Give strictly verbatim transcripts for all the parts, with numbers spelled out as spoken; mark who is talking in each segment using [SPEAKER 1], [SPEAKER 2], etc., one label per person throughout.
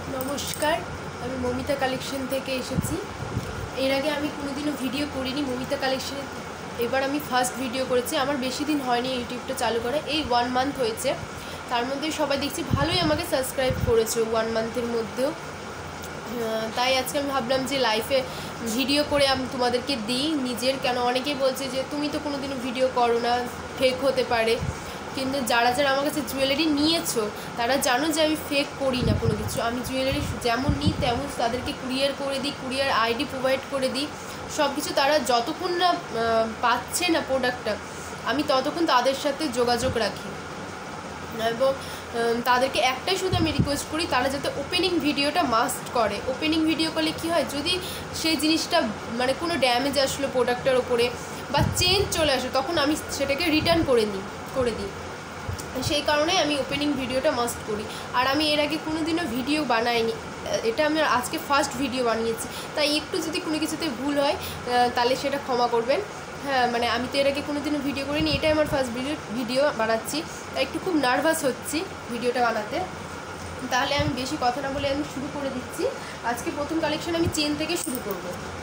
[SPEAKER 1] নমস্কার, আমি মমিতা কালেকশন থেকে এসেছি। এর আগে আমি কোনোদিনও ভিডিও করিনি মমিতা কালেকশনে, এবার আমি ফার্স্ট ভিডিও করেছি। আমার বেশি দিন হয়নি ইউটিউবটা চালু করে, এই ওয়ান মান্থ হয়েছে। তার মধ্যে সবাই দেখছি ভালোই আমাকে সাবস্ক্রাইব করেছে ওয়ান মান্থের মধ্যেও। তাই আজকে আমি ভাবলাম যে লাইফে ভিডিও করে আমি তোমাদেরকে দিই নিজের, কেন অনেকেই বলছে যে তুমি তো কোনোদিনও ভিডিও করো না, ফেক হতে পারে। কিন্তু যারা যারা আমার কাছে জুয়েলারি নিয়েছো তারা জানো যে আমি ফেক করি না কোনো কিছু। আমি জুয়েলারি যেমন নিই তেমন তাদেরকে কুরিয়ার করে দিই, কুরিয়ার আইডি প্রোভাইড করে দিই, সব কিছু। তারা যতক্ষণ না পাচ্ছে না প্রোডাক্টটা, আমি ততক্ষণ তাদের সাথে যোগাযোগ রাখি এবং তাদেরকে একটাই শুধু আমি রিকোয়েস্ট করি, তারা যাতে ওপেনিং ভিডিওটা মাস্ট করে। ওপেনিং ভিডিও করলে কী হয়, যদি সেই জিনিসটা মানে কোনো ড্যামেজ আসলো প্রোডাক্টটার ওপরে বা চেঞ্জ চলে আসে, তখন আমি সেটাকে রিটার্ন করে নিই করে দিই সেই কারণে আমি ওপেনিং ভিডিওটা মাস্ট করি। আর আমি এর আগে কোনো দিনও ভিডিও বানাইনি, এটা আমি আজকে ফার্স্ট ভিডিও বানিয়েছি। তাই একটু যদি কোনো কিছুতে ভুল হয় তাহলে সেটা ক্ষমা করবেন। হ্যাঁ, মানে আমি তো এর আগে কোনো দিনও ভিডিও করিনি, এটাই আমার ফার্স্ট ভিডিও ভিডিও বানাচ্ছি। তাই একটু খুব নার্ভাস হচ্ছি ভিডিওটা বানাতে। তাহলে আমি বেশি কথা না বলে আমি শুরু করে দিচ্ছি। আজকে প্রথম কালেকশন আমি চেন থেকে শুরু করব।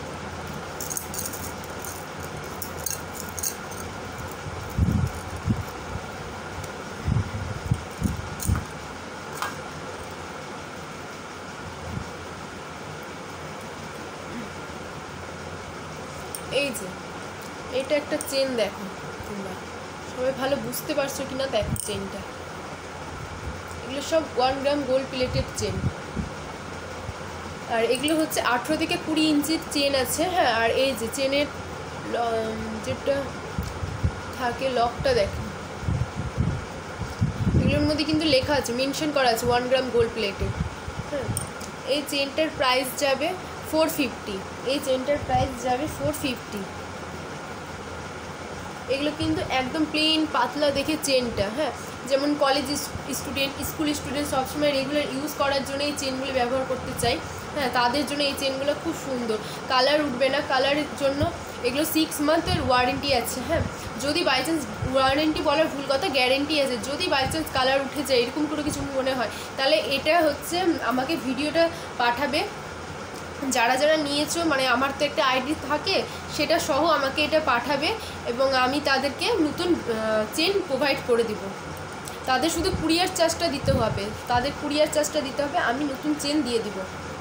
[SPEAKER 1] এই যে এটা একটা চেন, দেখো তোমরা সবাই ভালো বুঝতে পারছো কিনা দেখো চেনটা। এগুলো সব one gram gold plated chain, আর এগুলো হচ্ছে আঠেরো থেকে কুড়ি ইঞ্চির চেন আছে। হ্যাঁ, আর এই যে চেনের যেটা থাকে লকটা দেখো, এগুলোর মধ্যে কিন্তু লেখা আছে, মেনশন করা আছে ওয়ান গ্রাম গোল্ড প্লেটেড। হ্যাঁ, এই চেনটার প্রাইস যাবে ফোর ফিফটি। এই চেনটার প্রাইস যাবে ফোর ফিফটি। এগুলো কিন্তু একদম প্লেন পাতলা দেখে চেনটা। হ্যাঁ, যেমন কলেজ স্টুডেন্ট, স্কুল স্টুডেন্ট সবসময় রেগুলার ইউজ করার জন্য এই চেনগুলো ব্যবহার করতে চাই। হ্যাঁ, তাদের জন্য এই চেনগুলো খুব সুন্দর, কালার উঠবে না। কালারের জন্য এগুলো সিক্স মান্থের ওয়ারেন্টি আছে। হ্যাঁ, যদি বাই চান্স, ওয়ারেন্টি বলার ভুল কথা, গ্যারেন্টি আছে। যদি বাই চান্স কালার উঠে যায় এরকম কোনো কিছু মনে হয়, তাহলে এটা হচ্ছে আমাকে ভিডিওটা পাঠাবে। যারা যারা নিয়েছো, মানে আমার তো একটা আইডি থাকে, সেটা সহ আমাকে এটা পাঠাবে এবং আমি তাদেরকে নতুন চেন প্রোভাইড করে দিব। তাদের শুধু কুরিয়ার চার্জটা দিতে হবে, তাদের কুরিয়ার চার্জটা দিতে হবে, আমি নতুন চেন দিয়ে দিব।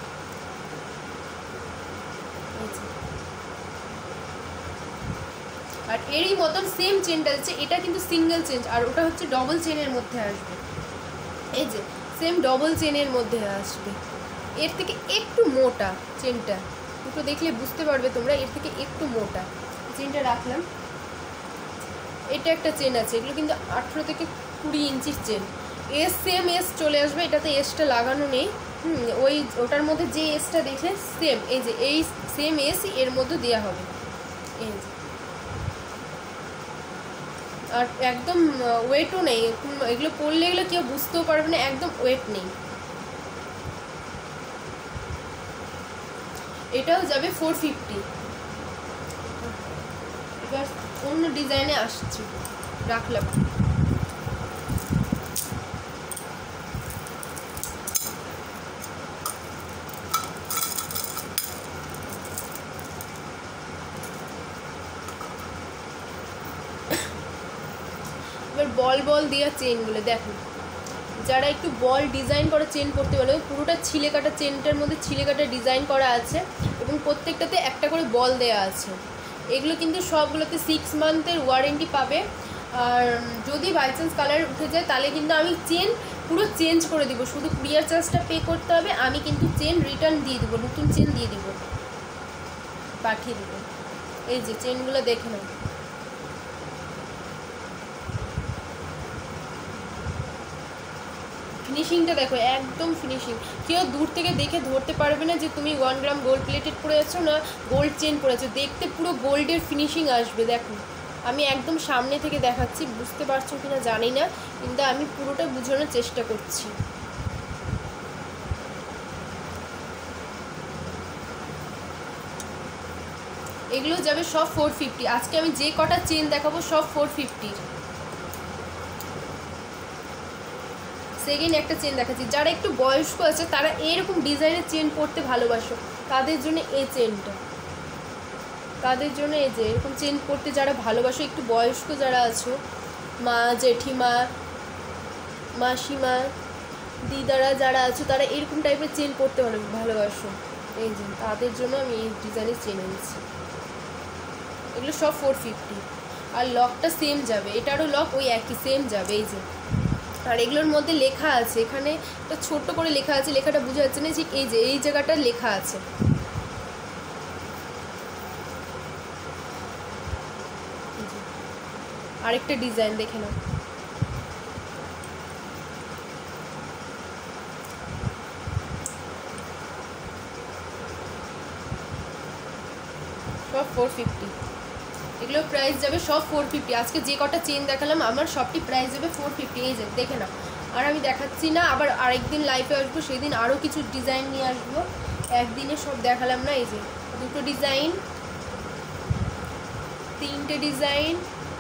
[SPEAKER 1] আর এরই মতন সেম চেনটা আছে, এটা কিন্তু সিঙ্গেল চেন, আর ওটা হচ্ছে ডবল চেনের মধ্যে আসবে। এই যে সেম ডবল চেনের মধ্যে আসবে, এর থেকে একটু মোটা চেনটা, দুটো দেখলে বুঝতে পারবে তোমরা, এর থেকে একটু মোটা চেনটা রাখলাম। এটা একটা চেন আছে, এগুলো কিন্তু আঠেরো থেকে কুড়ি ইঞ্চির চেন। এস সেম এস চলে আসবে, এটাতে এসটা লাগানো নেই। হুম, ওই ওটার মধ্যে যে এসটা দেখলে সেম, এই যে এই সেম এসই এর মধ্যে দেওয়া হবে। এই যে, আর একদম ওয়েটও নেই, এগুলো পরলে এগুলো কেউ বুঝতেও পারবে না, একদম ওয়েট নেই। এটাও যাবে ফোর ফিফটি। এবার অন্য ডিজাইনে আসছি, রাখলাম। এবার বল বল দেওয়া চেনগুলো দেখো, যারা একটু বল ডিজাইন করা চেন করতে পারবে, পুরোটা ছিলে কাটা, চেনটার মধ্যে ছিলে কাটা ডিজাইন করা আছে এবং প্রত্যেকটাতে একটা করে বল দেওয়া আছে। এগুলো কিন্তু সবগুলোতে সিক্স মান্থের ওয়ারেন্টি পাবে। আর যদি বাই চান্স কালার উঠে যায় তাহলে কিন্তু আমি চেন পুরো চেঞ্জ করে দিব, শুধু কুরিয়ার চার্জটা পে করতে হবে, আমি কিন্তু চেন রিটার্ন দিয়ে দেবো, নতুন চেন দিয়ে দিব, পাঠিয়ে দেবো। এই যে চেনগুলো দেখে নাও, ফিনিশিংটা দেখো, একদম ফিনিশিং। কেউ দূর থেকে দেখে ধরতে পারবে না যে তুমি ওয়ান গ্রাম গোল্ড প্লেটেড পরে আছো না গোল্ড চেন পরে আছো, দেখতে পুরো গোল্ডের ফিনিশিং আসবে। দেখো আমি একদম সামনে থেকে দেখাচ্ছি, বুঝতে পারছো কিনা জানি না, কিন্তু আমি পুরোটা বোঝানোর চেষ্টা করছি। এগুলো যাবে সব ফোর ফিফটি। আজকে আমি যে কটা চেন দেখাবো সব ফোর ফিফটির। সেকেন্ড একটা চেন দেখাচ্ছি, যারা একটু বয়স্ক আছে তারা এইরকম ডিজাইনের চেন পরতে ভালোবাসো তাদের জন্য এই চেনটা, তাদের জন্য এই যে এরকম চেন পরতে যারা ভালোবাসো, একটু বয়স্ক যারা আছো, মা জেঠিমা মাসিমা দিদারা যারা আছো তারা এরকম টাইপের চেন পরতে ভালো ভালোবাসো এই যে তাদের জন্য আমি এই ডিজাইনের চেন এনেছি। এগুলো সব ফোর ফিফটি, আর লকটা সেম যাবে, এটারও লক ওই একই সেম যাবে এই যে। আর এগুলোর মধ্যে লেখা আছে, এখানে একটা ছোট্ট করে লেখা আছে, লেখাটা বোঝা যাচ্ছে না, ঠিক এই যে এই জায়গাটা লেখা আছে। আরেকটা ডিজাইন দেখে নাও, সব ফোর ফিফটি, এগুলো প্রাইস যাবে সব ফোর ফিফটি। আজকে যে কটা চেন দেখালাম আমার সবটি প্রাইস যাবে ফোর ফিফটি এই যে দেখে নাও। আর আমি দেখাচ্ছি না, আবার আরেকদিন লাইভে আসবো, সেদিন আরও কিছু ডিজাইন নিয়ে আসবো, একদিনে সব দেখালাম না। এই যে দুটো ডিজাইন, তিনটে ডিজাইন,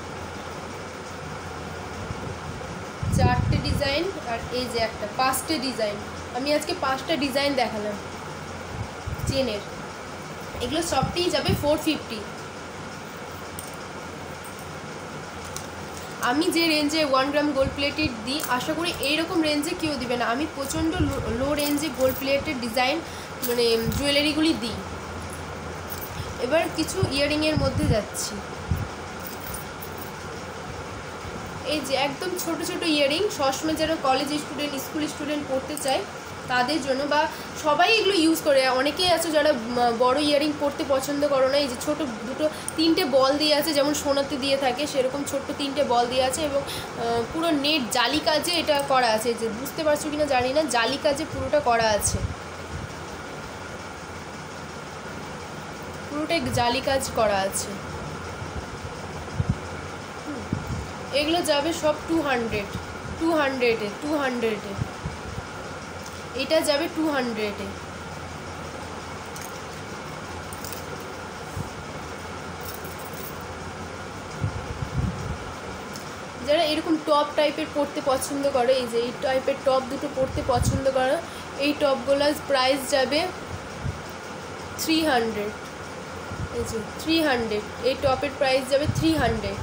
[SPEAKER 1] চারটে ডিজাইন, আর এই যে একটা, পাঁচটা ডিজাইন। আমি আজকে পাঁচটা ডিজাইন দেখালাম চেনের, এগুলো সবটিই যাবে ফোর ফিফটি। আমি যে রেঞ্জে ওয়ান গ্রাম গোল্ড প্লেটেড দিই আশা করি এইরকম রেঞ্জে কেউ দিবে না। আমি প্রচণ্ড লো রেঞ্জে গোল্ড প্লেটেড ডিজাইন মানে জুয়েলারিগুলি দিই। এবার কিছু ইয়াররিংয়ের মধ্যে যাচ্ছি, এই যে একদম ছোট ছোট ইয়াররিং, সবসময় যারা কলেজ স্টুডেন্ট স্কুল স্টুডেন্ট পড়তে চায় তাদের জন্য, বা সবাই এগুলো ইউজ করে। অনেকেই আছে যারা বড় ইয়াররিং পরতে পছন্দ করো না, এই যে ছোটো দুটো তিনটে বল দিয়ে আছে, যেমন সোনাতে দিয়ে থাকে সেরকম ছোট্ট তিনটে বল দিয়ে আছে, এবং পুরো নেট জালি কাজে এটা করা আছে, যে বুঝতে পারছো কিনা জানি না, জালি কাজে পুরোটা করা আছে, পুরোটাই জালি কাজ করা আছে। এগুলো যাবে সব টু হান্ড্রেড, টু হান্ড্রেডে টু হান্ড্রেডে এটা যাবে টু হান্ড্রেডে। যারা এরকম টপ টাইপের পরতে পছন্দ করে, এই যে এই টাইপের টপ দুটো পরতে পছন্দ করে, এই টপগুলোর প্রাইস যাবে থ্রি হান্ড্রেড, এই যে থ্রি হান্ড্রেড, এই টপের প্রাইস যাবে থ্রি হান্ড্রেড।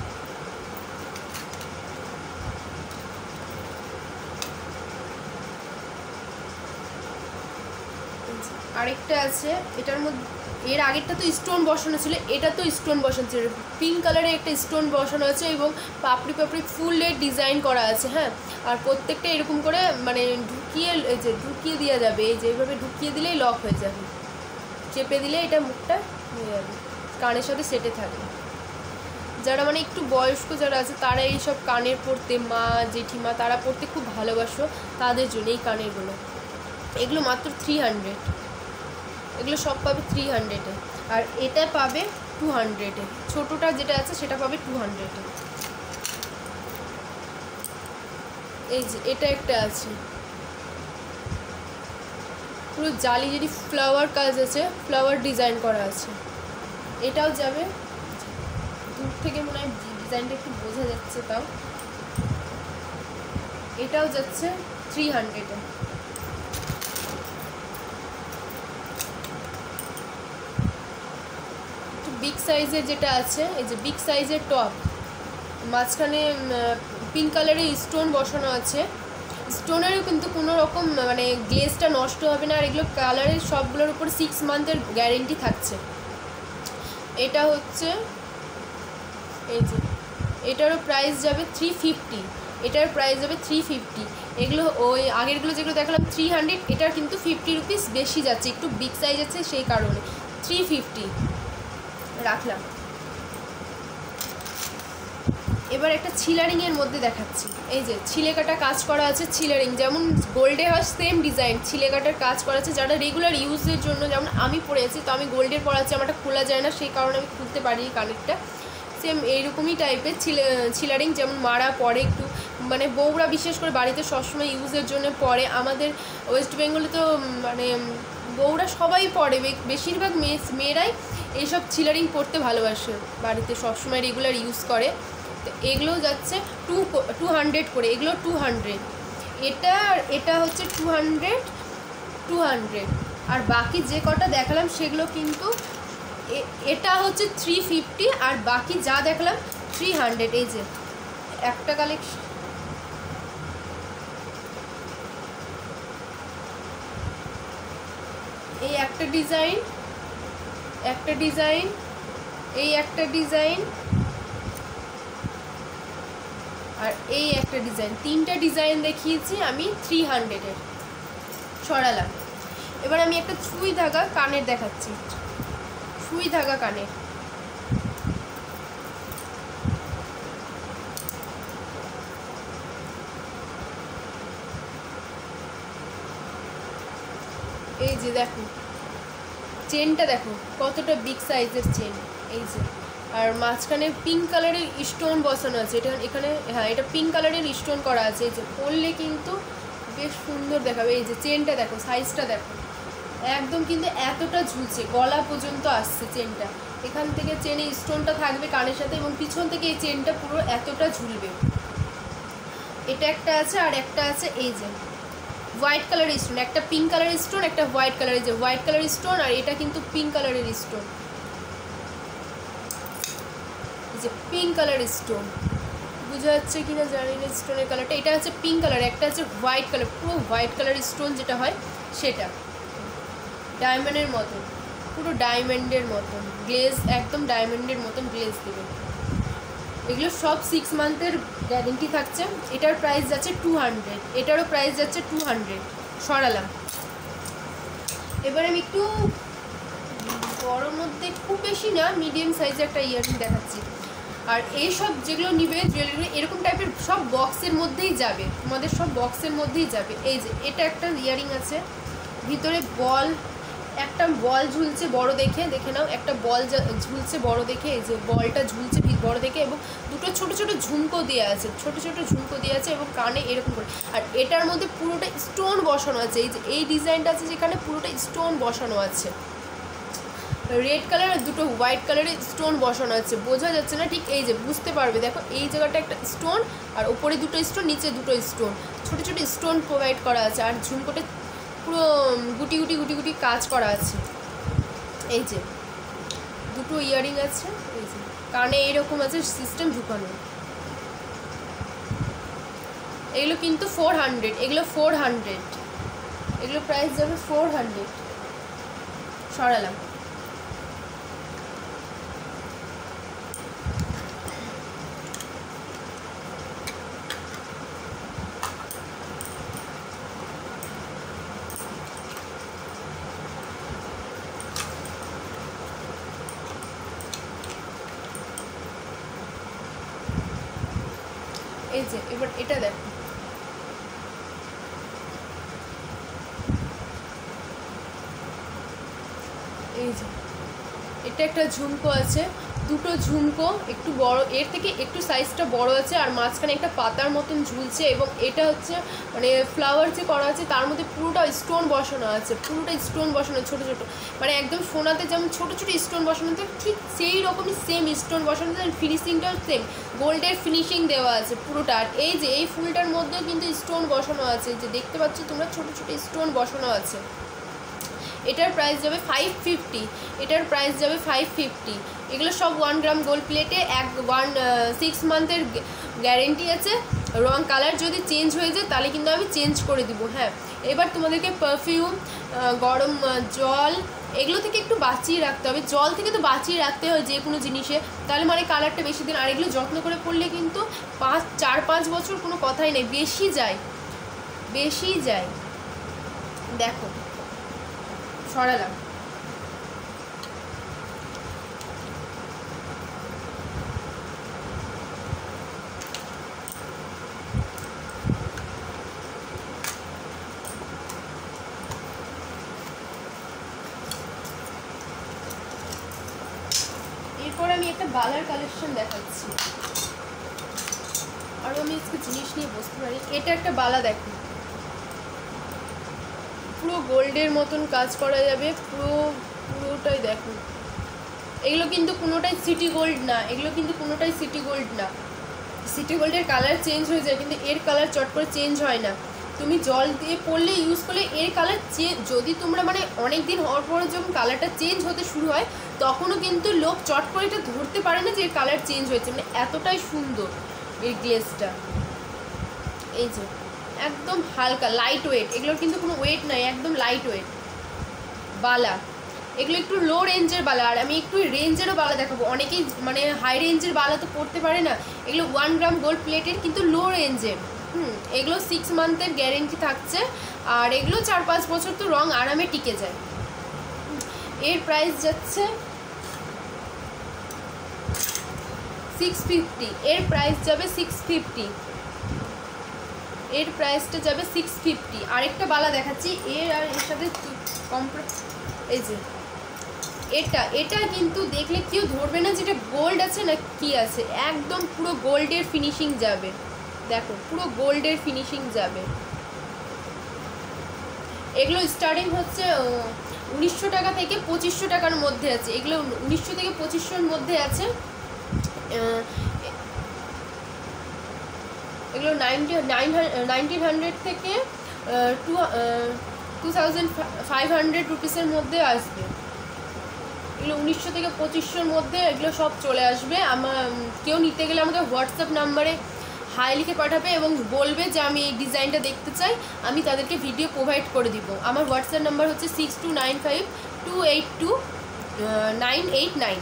[SPEAKER 1] আরেকটা আছে, এটার মধ্যে এর আগেরটা তো স্টোন বসানো ছিল, এটা তো স্টোন বসানো ছিল, পিঙ্ক কালারে একটা স্টোন বসানো আছে এবং পাপড়ি পাপড়ি ফুলের ডিজাইন করা আছে। হ্যাঁ, আর প্রত্যেকটা এরকম করে মানে ঢুকিয়ে, এই যে ঢুকিয়ে দেওয়া যাবে, এই যে এইভাবে ঢুকিয়ে দিলেই লক হয়ে যাবে, চেপে দিলে এটা মুখটা হয়ে যাবে, কানের সাথে সেটে থাকবে। যারা মানে একটু বয়স্ক যারা আছে তারা এইসব কানের পরতে, মা জেঠিমা তারা পরতে খুব ভালোবাসো, তাদের জন্য এই কানেরগুলো। এগুলো মাত্র থ্রি হান্ড্রেড, এগুলো সব পাবে থ্রি হান্ড্রেডে, আর এটা পাবে টু হান্ড্রেডে, ছোটোটা যেটা আছে সেটা পাবে টু হান্ড্রেডে। এই যে এটা একটা আছে, পুরো জালি যদি ফ্লাওয়ার কাজ আছে, ফ্লাওয়ার ডিজাইন করা আছে, এটাও যাবে, দূর থেকে মনে হয় ডিজাইনটা একটু বোঝা যাচ্ছে, তাও এটাও যাচ্ছে থ্রি হান্ড্রেডে। বিগ সাইজের যেটা আছে, এই যে বিগ সাইজের টপ, মাঝখানে পিঙ্ক কালারের স্টোন বসানো আছে, স্টোনেরও কিন্তু কোনো রকম মানে গ্লেজটা নষ্ট হবে না, আর এগুলো কালারের সবগুলোর উপর সিক্স মান্থের গ্যারেন্টি থাকছে। এটা হচ্ছে এই যে, এটারও প্রাইস যাবে থ্রি ফিফটি, এটার প্রাইস যাবে থ্রি ফিফটি। এগুলো ওই আগেরগুলো যেগুলো দেখালাম থ্রি হান্ড্রেড, এটার কিন্তু ফিফটি রুপিস বেশি যাচ্ছে, একটু বিগ সাইজ আছে সেই কারণে থ্রি ফিফটি রাখলাম। এবার একটা ছিলারিংয়ের মধ্যে দেখাচ্ছি, এই যে ছিলেকাটা কাজ করা আছে, ছিলারিং যেমন গোল্ডে হয় সেম ডিজাইন, ছিলেকাটার কাজ করা আছে, যারা রেগুলার ইউজের জন্য, যেমন আমি পরেছি, তো আমি গোল্ডের পরাচ্ছি, আমারটা খোলা যায় না সেই কারণে আমি খুলতে পারি কানেরটা, সেম এইরকমই টাইপের ছিলারিং, যেমন মারা পরে একটু মানে বউরা বিশেষ করে বাড়িতে সবসময় ইউজের জন্য পরে, আমাদের ওয়েস্ট বেঙ্গলে তো মানে বউরা সবাই পরে, বেশিরভাগ মেয়ে মেয়েরাই এইসব ছিলারিং পরতে ভালোবাসে, বাড়িতে সবসময় রেগুলার ইউজ করে। তো এগুলো যাচ্ছে টু টু হান্ড্রেড করে, এগুলো টু হান্ড্রেড, এটা আর এটা হচ্ছে টু হান্ড্রেড টু হান্ড্রেড আর বাকি যে কটা দেখালাম সেগুলো কিন্তু এটা হচ্ছে থ্রি ফিফটি আর বাকি যা দেখলাম থ্রি হান্ড্রেড। এই যে একটা কালেকশন, এই একটা ডিজাইন, একটা ডিজাইন, এই একটা ডিজাইন আর এই একটা ডিজাইন, তিনটা ডিজাইন দেখিয়েছি আমি থ্রি হান্ড্রেডের। সরালাম। এবার আমি একটা সুই ধাগা কানের দেখাচ্ছি, সুই ধাগা কানের। এই যে দেখো চেনটা, দেখো কতটা বিগ সাইজের চেন। এই যে আর মাঝখানে পিঙ্ক কালারের স্টোন বসানো আছে, এটা এখানে হ্যাঁ এটা পিঙ্ক কালারের স্টোন করা আছে। এই যে পরলে কিন্তু বেশ সুন্দর দেখাবে। এই যে চেনটা দেখো, সাইজটা দেখো, একদম কিন্তু এতটা ঝুলছে, গলা পর্যন্ত আসছে চেনটা। এখান থেকে চেনে স্টোনটা থাকবে কানের সাথে এবং পিছন থেকে এই চেনটা পুরো এতটা ঝুলবে। এটা একটা আছে আর একটা আছে এই যে হোয়াইট কালারের স্টোন, একটা পিঙ্ক কালারের স্টোন, একটা হোয়াইট কালারের, যে হোয়াইট কালারের স্টোন আর এটা কিন্তু পিঙ্ক কালারের স্টোন। এই যে পিঙ্ক কালারের স্টোন, বোঝা যাচ্ছে কিনা জানি না স্টোনের কালারটা। এটা হচ্ছে পিঙ্ক কালার, একটা হচ্ছে হোয়াইট কালার, পুরো হোয়াইট কালারের স্টোন যেটা হয় সেটা, ডায়মন্ডের মতন, পুরো ডায়মন্ডের মতন গ্লেজ, একদম ডায়মন্ডের মতন গ্লেজ দেবে। এগুলো সব সিক্স মান্থের গ্যারেন্টি থাকছে। এটার প্রাইস যাচ্ছে টু হান্ড্রেড, এটারও প্রাইস যাচ্ছে টু হান্ড্রেড। সরালাম। এবার আমি একটু বড়োর মধ্যে, খুব বেশি না, মিডিয়াম সাইজের একটা ইয়ারিং দেখাচ্ছি। আর এই সব যেগুলো নিবে জুয়েলারি এরকম টাইপের সব বক্সের মধ্যেই যাবে, তোমাদের সব বক্সের মধ্যেই যাবে। এই যে এটা একটা ইয়ারিং আছে, ভিতরে বল, একটা বল ঝুলছে বড় দেখে, দেখে নাও একটা বল ঝুলছে বড় দেখে, এই যে বলটা ঝুলছে বড় দেখে এবং দুটো ছোট ছোট ঝুমকো দেওয়া আছে, ছোট ছোট ঝুমকো দেওয়া আছে এবং কানে এরকম করে। আর এটার মধ্যে পুরোটা স্টোন বসানো আছে, এই যে এই ডিজাইনটা আছে যেখানে পুরোটা স্টোন বসানো আছে, রেড কালার আর দুটো হোয়াইট কালারের স্টোন বসানো আছে। বোঝা যাচ্ছে না ঠিক, এই যে বুঝতে পারবে, দেখো এই জায়গাটা একটা স্টোন আর উপরে দুটো স্টোন, নিচে দুটো স্টোন, ছোট ছোট স্টোন প্রোভাইড করা আছে। আর ঝুমকোটা পুরো গুটি গুটি গুটি গুটি কাজ করা আছে। এই যে দুটো ইয়ারিং আছে, এই যে কানে এরকম আছে সিস্টেম ঢুকানো। এগুলো কিন্তু ফোর হান্ড্রেড, এগুলো ফোর হান্ড্রেড, এগুলো প্রাইস যাবে ফোর হান্ড্রেড। সরালাম। এই যে এবার এটা দেখো, এই যে এটা একটা ঝুমকো আছে, দুটো ঝুমকো একটু বড়, এর থেকে একটু সাইজটা বড় আছে আর মাঝখানে একটা পাতার মতন ঝুলছে এবং এটা হচ্ছে মানে ফ্লাওয়ার যে করা আছে তার মধ্যে পুরোটা স্টোন বসানো আছে, পুরোটা স্টোন বসানো ছোট ছোট, মানে একদম সোনাতে যেমন ছোট ছোট স্টোন বসানো থাকে ঠিক সেই রকমই সেম স্টোন বসানো আছে। ফিনিশিংটাও সেম গোল্ডের ফিনিশিং দেওয়া আছে পুরোটা। আর এই যে এই ফুলটার মধ্যেও কিন্তু স্টোন বসানো আছে, যে দেখতে পাচ্ছ তোমরা ছোট ছোট স্টোন বসানো আছে। এটার প্রাইস যাবে ফাইভ ফিফটি, এটার প্রাইস যাবে ফাইভ ফিফটি। এগুলো সব ওয়ান গ্রাম গোল্ড প্লেটে, এক ওয়ান সিক্স মান্থের গ্যারেন্টি আছে। রং কালার যদি চেঞ্জ হয়ে যায় তাহলে কিন্তু আমি চেঞ্জ করে দিব। হ্যাঁ, এবার তোমাদেরকে পারফিউম, গরম জল এগুলো থেকে একটু বাঁচিয়ে রাখতে হবে। জল থেকে তো বাঁচিয়ে রাখতে হয় যে কোনো জিনিসে, তাহলে মানে কালারটা বেশি দিন। আর এগুলো যত্ন করে পড়লে কিন্তু পাঁচ চার পাঁচ বছর কোনো কথাই নেই, বেশি যায়, বেশি যায়। দেখো সরালাম। এরপর আমি একটা বালার কালেকশন দেখাচ্ছি, আরও আমি আজকে জিনিস নিয়ে বসতে পারি। এটা একটা বালা দেখো, পুরো গোল্ডের মতন কাজ করা যাবে, পুরো পুরোটাই দেখো। এগুলো কিন্তু কোনোটাই সিটি গোল্ড না, এগুলো কিন্তু কোনোটাই সিটি গোল্ড না। সিটি গোল্ডের কালার চেঞ্জ হয়ে যায় কিন্তু এর কালার চট করে চেঞ্জ হয় না। তুমি জল দিয়ে পরলে ইউজ করলে এর কালার চেঞ্জ, যদি তোমরা মানে অনেক দিন হওয়ার পরে যখন কালারটা চেঞ্জ হতে শুরু হয় তখনও কিন্তু লোক চট করে এটা ধরতে পারে না যে এর কালার চেঞ্জ হয়েছে, মানে এতটাই সুন্দর এই গ্লেজটা। এই যে একদম হালকা লাইট ওয়েট, এগুলোর কিন্তু কোনো ওয়েট নাই, একদম লাইট ওয়েট বালা। এগুলো একটু লো রেঞ্জের বালা, আর আমি একটু রেঞ্জেরও বালা দেখাবো। অনেকেই মানে হাই রেঞ্জের বালা তো পড়তে পারে না, এগুলো ওয়ান গ্রাম গোল্ড প্লেটের কিন্তু লো রেঞ্জের। হুম, এগুলো সিক্স মান্থের গ্যারেন্টি থাকছে, আর এগুলো চার পাঁচ বছর তো রং আরামে টিকে যায়। এর প্রাইস যাচ্ছে সিক্স ফিফটি, এর প্রাইস যাবে সিক্স ফিফটি, এর প্রাইসটা যাবে সিক্স ফিফটি। আরেকটা বালা দেখাচ্ছি এর, আর এর সাথে কম্প্র এই যে এটা এটা কিন্তু দেখলে কেউ ধরবে না যেটা গোল্ড আছে না কি আছে, একদম পুরো গোল্ডের ফিনিশিং যাবে। দেখো পুরো গোল্ডের ফিনিশিং যাবে। এগুলো স্টার্টিং হচ্ছে উনিশশো টাকা থেকে পঁচিশশো টাকার মধ্যে আছে, এগুলো উনিশশো থেকে পঁচিশশোর মধ্যে আছে। এগুলো নাইনটি নাইন নাইনটিন হান্ড্রেড থেকে two two thousand five hundred রুপিসের মধ্যে আসবে। এগুলো উনিশশো থেকে পঁচিশশোর মধ্যে এগুলো সব চলে আসবে। আমার কেউ নিতে গেলে আমাকে হোয়াটসঅ্যাপ নাম্বারে হাই লিখে পাঠাবে এবং বলবে যে আমি এই ডিজাইনটা দেখতে চাই, আমি তাদেরকে ভিডিও প্রোভাইড করে দিব। আমার হোয়াটসঅ্যাপ নাম্বার হচ্ছে six two nine five two eight two nine eight nine.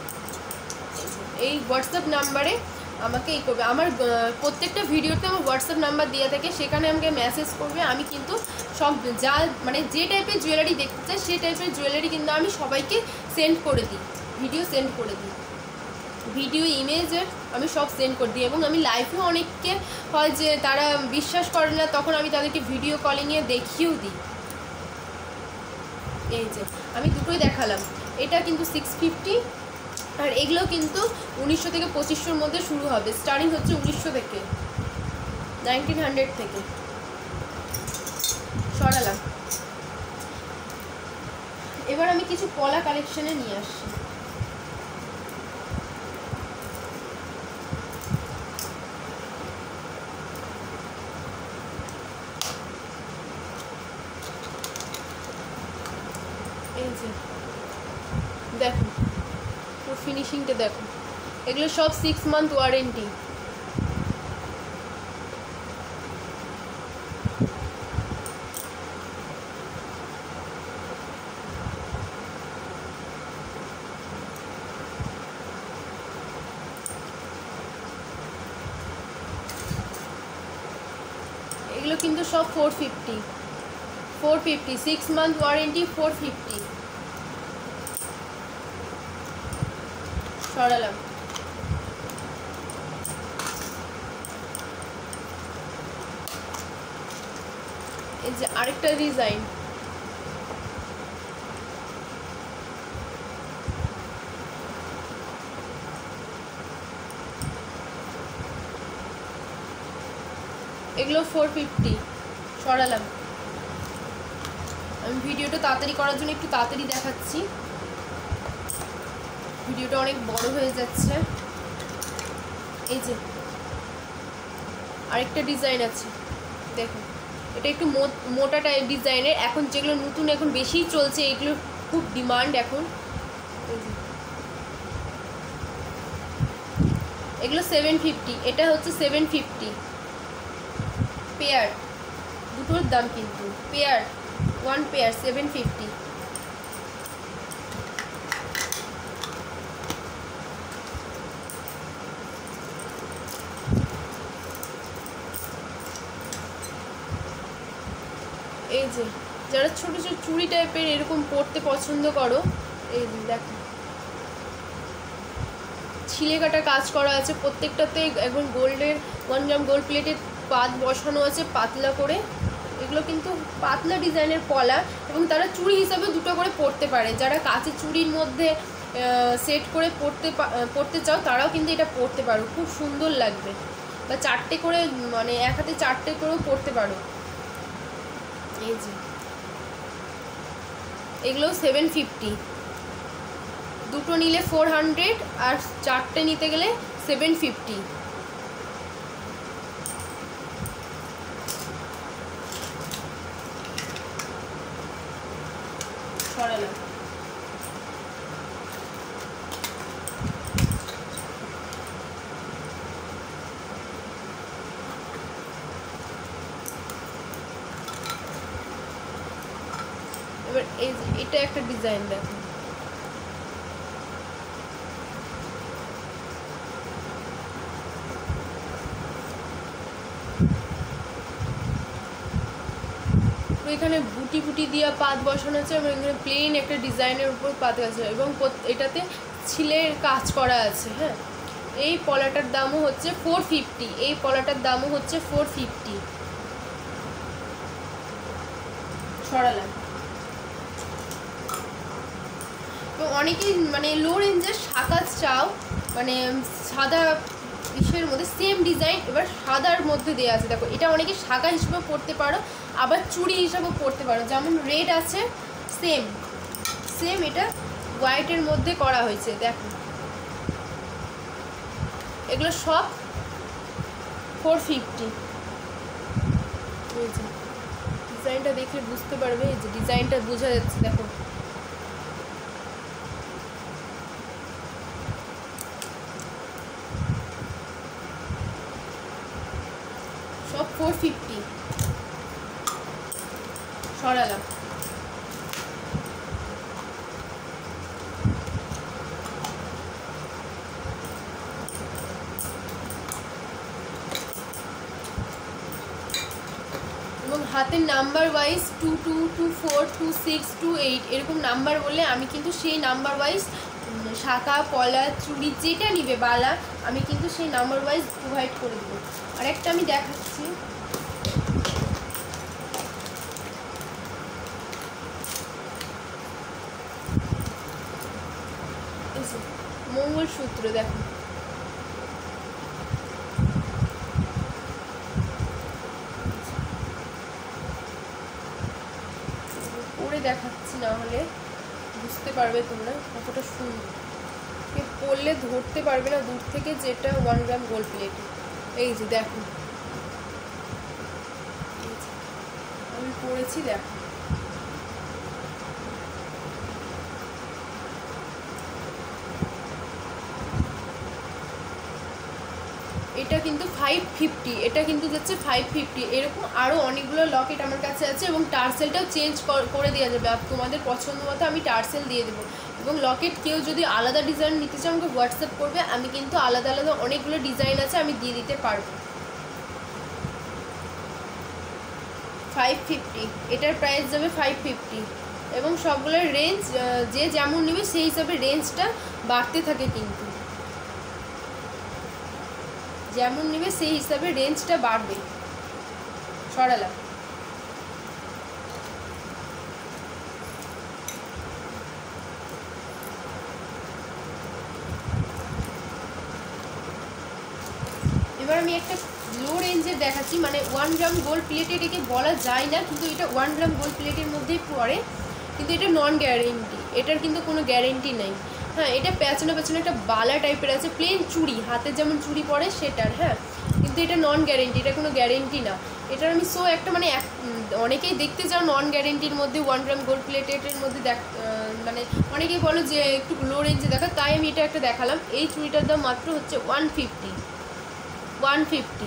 [SPEAKER 1] এই হোয়াটসঅ্যাপ নাম্বারে আমাকে এই করবে। আমার প্রত্যেকটা ভিডিওতে আমার হোয়াটসঅ্যাপ নাম্বার দেওয়া থাকে, সেখানে আমাকে মেসেজ করবে। আমি কিন্তু সব যা মানে যে টাইপের জুয়েলারি দেখতে চাই সেই টাইপের জুয়েলারি কিন্তু আমি সবাইকে সেন্ড করে দিই, ভিডিও সেন্ড করে দিই, ভিডিও ইমেজের আমি সব সেন্ড করে দিই। এবং আমি লাইভেও অনেককে হয় যে তারা বিশ্বাস করে না, তখন আমি তাদেরকে ভিডিও কলিংয়ে দেখিয়েও দিই। এই যে আমি দুটোই দেখালাম, এটা কিন্তু সিক্স ফিফটি, আর এগুলো কিন্তু উনিশশো থেকে পঁচিশশোর মধ্যে শুরু হবে। স্টার্টিং হচ্ছে উনিশশো থেকে, নাইনটিন হান্ড্রেড থেকে। সরালাম। এবার আমি কিছু পলা কালেকশনে নিয়ে আসছি। এই যে দেখো ফিনিশিংটা দেখো, এগুলো সব সিক্স মান্থ ওয়ারেন্টি। এগুলো কিন্তু সব four fifty, four fifty six month warranty, four fifty. সরালাম। এই যে আরেকটা ডিজাইন, এগুলো ফোর ফিফটি। সরালাম। আমি ভিডিওটা তাড়াতাড়ি করার জন্য একটু তাড়াতাড়ি দেখাচ্ছি, ভিডিওটা অনেক বড় হয়ে যাচ্ছে। এই যে আরেকটা ডিজাইন আছে দেখো, এটা একটু মোটা টাইপ ডিজাইনের, এখন যেগুলো নতুন এখন বেশিই চলছে, এগুলো খুব ডিমান্ড এখন। এগুলো সেভেন ফিফটি, এটা হচ্ছে সেভেন ফিফটি পেয়ার, দুটোর দাম কিন্তু pair, one pair seven fifty. এই যে যারা ছোটো ছোটো চুড়ি টাইপের এরকম পরতে পছন্দ করো, এই দেখো ছিলে কাটা কাজ করা আছে, প্রত্যেকটাতে এখন গোল্ডের ওয়ান গ্রাম গোল্ড প্লেটের পাত বসানো আছে পাতলা করে। এগুলো কিন্তু পাতলা ডিজাইনের পলা, এবং তারা চুড়ি হিসাবে দুটো করে পরতে পারে। যারা কাঁচের চুড়ির মধ্যে সেট করে পরতে পরতে চাও তারাও কিন্তু এটা পরতে পারো, খুব সুন্দর লাগবে। বা চারটে করে মানে এক হাতে চারটে করেও পরতে পারো। এই যে এগুলো সেভেন ফিফটি, দুটো নিলে ফোর হান্ড্রেড, আর চারটে নিতে গেলে সেভেন ফিফটি। সরালাম। এবার এই এটা একটা ডিজাইন দেখো, এখানে বুটি বুটি দিয়া পাত বসানো আছে এবং এখানে প্লেন একটা ডিজাইনের উপর পাত আছে এবং এটাতে ছিলের কাজ করা আছে। হ্যাঁ, এই পলাটার দামও হচ্ছে ফোর ফিফটি, এই পলাটার দামও হচ্ছে ফোর ফিফটি। সরালাম। তো অনেকেই মানে লো রেঞ্জের শাখা চাও, মানে সাদা ইসের মধ্যে সেম ডিজাইন, এবার সাদার মধ্যে দেওয়া আছে। দেখো এটা অনেকে শাখা হিসেবে পরতে পারো, আবার চুড়ি হিসাবেও পরতে পারো। যেমন রেড আছে, সেম সেম এটা হোয়াইটের মধ্যে করা হয়েছে। দেখো এগুলো সব ফোর ফিফটি। ডিজাইনটা দেখলে বুঝতে পারবে, এই যে ডিজাইনটা বোঝা যাচ্ছে। দেখো সব ফোর ফিফটি। সরালাম। এবং হাতের number wise two two two four two six two eight এরকম নাম্বার বললে আমি কিন্তু সেই নাম্বার ওয়াইজ শাখা পলা চুড়ি যেটা নিবে বালা আমি কিন্তু সেই নাম্বার ওয়াইজ প্রোভাইড করে দেবো। আর একটা আমি দেখাচ্ছি, মঙ্গলসূত্র। দেখো পরে দেখাচ্ছি, না হলে বুঝতে পারবে তোমরা কতটা সুন্দর। পরলে ধরতে পারবে না দূর থেকে যেটা ওয়ান গ্রাম গোল্ড প্লেট। এই যে দেখো আমি পরেছি, দেখো এটা কিন্তু ফাইভ ফিফটি, এটা কিন্তু যাচ্ছে ফাইভ ফিফটি। এরকম আরও অনেকগুলো লকেট আমার কাছে আছে এবং টার্সেলটাও চেঞ্জ করে দেওয়া যাবে। তোমাদের পছন্দ মতো আমি টার্সেল দিয়ে দেবো। এবং লকেট কেউ যদি আলাদা ডিজাইন নিতে চাও আমাকে হোয়াটসঅ্যাপ করবে, আমি কিন্তু আলাদা আলাদা অনেকগুলো ডিজাইন আছে আমি দিয়ে দিতে পারবো। ফাইভ ফিফটি এটার প্রাইস যাবে ফাইভ ফিফটি এবং সবগুলোর রেঞ্জ যে যেমন নেবে সেই হিসাবে রেঞ্জটা বাড়তে থাকে, কিন্তু যেমন নেবে সেই হিসাবে রেঞ্জটা বাড়বে। সরালাম। এবার আমি একটা লো রেঞ্জের দেখাচ্ছি, মানে ওয়ান গ্রাম গোল্ড প্লেটের একে বলা যায় না, কিন্তু এটা ওয়ান গ্রাম গোল্ড প্লেটের মধ্যেই পড়ে, কিন্তু এটা নন গ্যারেন্টি, এটার কিন্তু কোনো গ্যারেন্টি নেই। হ্যাঁ, এটা পেছনে পেছনে একটা বালা টাইপের আছে, প্লেন চুড়ি, হাতে যেমন চুড়ি পরে সেটার। হ্যাঁ, কিন্তু এটা নন গ্যারেন্টি, এটা কোনো গ্যারেন্টি না। এটার আমি সো একটা মানে অনেকেই দেখতে চাও নন গ্যারেন্টির মধ্যে ওয়ান গ্রাম গোল্ড প্লেটের মধ্যে দেখ, মানে অনেকেই বলো যে একটু লো রেঞ্জে দেখা, তাই আমি এটা একটা দেখালাম। এই চুড়িটার দাম মাত্র হচ্ছে ওয়ান ফিফটি ওয়ান ফিফটি।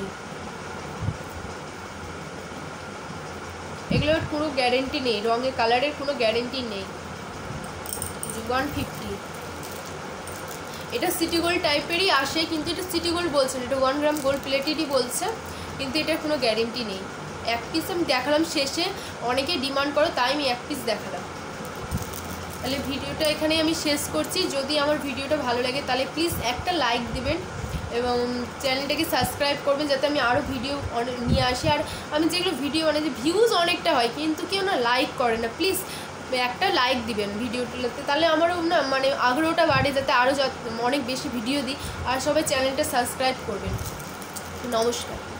[SPEAKER 1] এগুলোর কোনো গ্যারেন্টি নেই, রঙের কালারের কোনো গ্যারেন্টি নেই। One fifty. এটা সিটি গোল্ড টাইপেরই আসে, কিন্তু এটা সিটি গোল্ড বলছে না, এটা ওয়ান গ্রাম গোল্ড প্লেটেরই বলছে, কিন্তু এটার কোনো গ্যারেন্টি নেই। এক পিস আমি দেখালাম শেষে, অনেকে ডিমান্ড করো তাই আমি এক পিস দেখালাম। তাহলে ভিডিওটা এখানেই আমি শেষ করছি। যদি আমার ভিডিওটা ভালো লাগে তাহলে প্লিজ একটা লাইক দিবেন এবং চ্যানেলটাকে সাবস্ক্রাইব করবেন, যাতে আমি আরও ভিডিও নিয়ে আসি। আর আমি যেগুলো ভিডিও মানে যে ভিউজ অনেকটা হয় কিন্তু কেউ না লাইক করে না, প্লিজ একটা লাইক দিবেন ভিডিওগুলোতে, তাহলে আমারও না মানে আগ্রহটা বাড়ে যাতে আরও অনেক বেশি ভিডিও দিই। আর সবাই চ্যানেলটা সাবস্ক্রাইব করবেন। নমস্কার।